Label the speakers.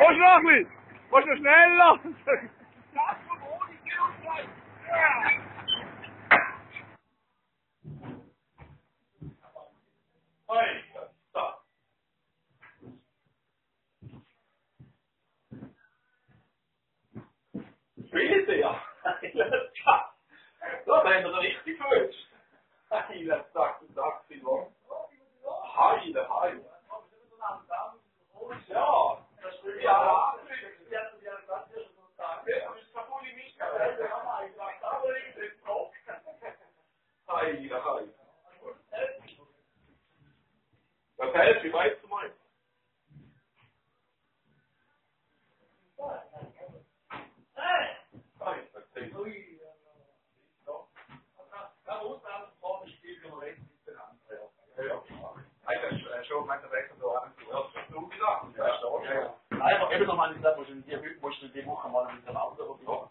Speaker 1: Kommst du noch ein bisschen? Kommst du schneller?
Speaker 2: Spielt ja. Da haben wir richtig gewünscht. Heile, zack, Simon. Heile. Ja, das will ich ja. Heile. Was heißt, wie weißt du mal? Einfach eben noch mal gesagt, wo du die Woche mal mit dem Auto